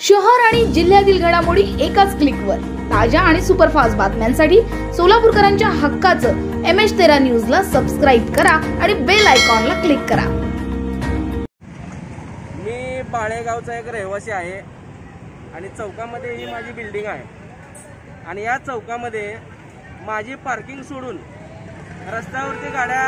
शहर आणि जिल्ह्यातील घडामोडी एकाच क्लिकवर ताज्या आणि सुपरफास्ट बातम्यांसाठी सोलापूरकरांच्या हक्काचं MH13 न्यूजला सबस्क्राइब करा आणि बेल आयकॉनला क्लिक करा। मी बाळेगावचा एक रहिवासी आहे आणि चौकामध्ये ही माझी बिल्डिंग आहे आणि या चौकामध्ये माझी पार्किंग सोडून रस्त्यावरती गाड्या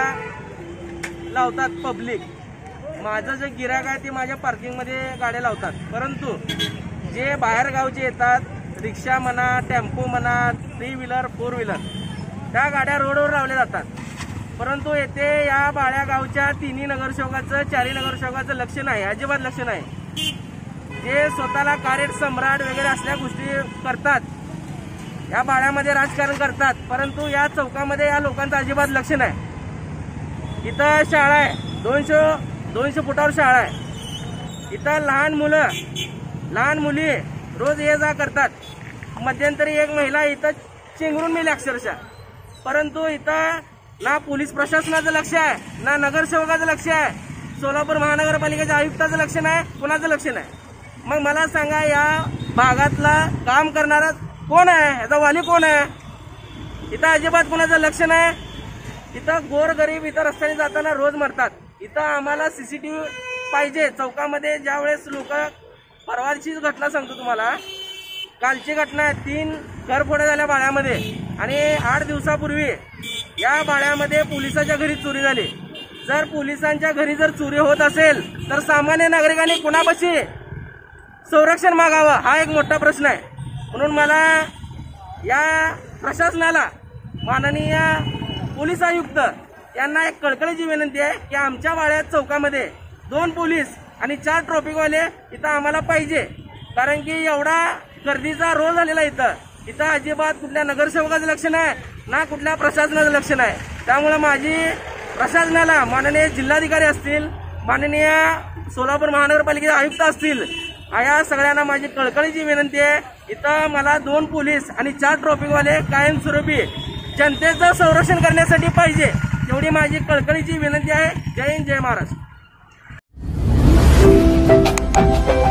लावतात पब्लिक। माझं जे गिराक आहे ते माझ्या पार्किंगमध्ये गाड्या लावतात, परंतु जे बाहेर गावचे येतात रिक्षा म्हणा, टेम्पो म्हणा, 3 व्हीलर 4 व्हीलर त्या गाड्या रोडवर लावल्या जातात। परंतु येथे या बाळ्या गावच्या 3 नगरसेवकाचं 4 नगरसेवकाचं लक्ष नाही, अजिबात लक्ष नाही। जे स्वतःला कारट सम्राट वगैरे असल्या गोष्टी करतात, या बाळ्यामध्ये राजकारण करतात, परंतु या चौकामध्ये या लोकांचं अजिबात लक्ष नाही। इथं शाळा आहे, 200 फुटावर शाळा आहे। इथं लहान मुलं लहान मुली रोज ये जा करतात। मध्यंतरी एक महिला इथं चिंगरून मेली अक्षरशः, परंतु इथं ना पोलीस प्रशासनाचं लक्ष आहे, ना नगरसेवकाचं लक्ष आहे, सोलापूर महानगरपालिकेच्या आयुक्ताचं लक्ष नाही, कुणाचं लक्ष नाही। मग मला सांगा, या भागातला काम करणारा कोण आहे, याचा वाली कोण आहे? इथं अजिबात कुणाचं लक्ष नाही। इथं गोरगरीब इथं रस्त्याने जाताना रोज मरतात। इथं आम्हाला CCTV पाहिजे चौकामध्ये। ज्यावेळेस लोक, परवाचीच घटना सांगतो तुम्हाला, कालची घटना आहे, 3 घरफोड्या झाल्या बाळ्यामध्ये आणि 8 दिवसापूर्वी या बाळ्यामध्ये पोलिसाच्या घरी चोरी झाली। जर पोलिसांच्या घरी जर चोरी होत असेल तर सामान्य नागरिकांनी कुणापाशी संरक्षण मागावं, हा एक मोठा प्रश्न आहे। म्हणून मला या प्रशासनाला, माननीय पोलीस आयुक्त यांना एक कळकळीची विनंती आहे की आमच्या बाळ्यात चौकामध्ये 2 पोलीस आणि 4 ट्रॅफिकवाले इथं आम्हाला पाहिजे। कारण की एवढा गर्दीचा रोल झालेला इथं अजिबात कुठल्या नगरसेवकाचं लक्ष नाही, ना कुठल्या प्रशासनाचं लक्ष नाही। त्यामुळे माझी प्रशासनाला, माननीय जिल्हाधिकारी असतील, माननीय सोलापूर महानगरपालिकेचे आयुक्त असतील, या सगळ्यांना माझी कळकळीची विनंती आहे, इथं मला 2 पोलीस आणि 4 ट्रॅफिकवाले कायमस्वरूपी जनतेचं संरक्षण करण्यासाठी पाहिजे, एवढी माझी कळकळीची विनंती आहे। जय हिंद, जय महाराष्ट्र।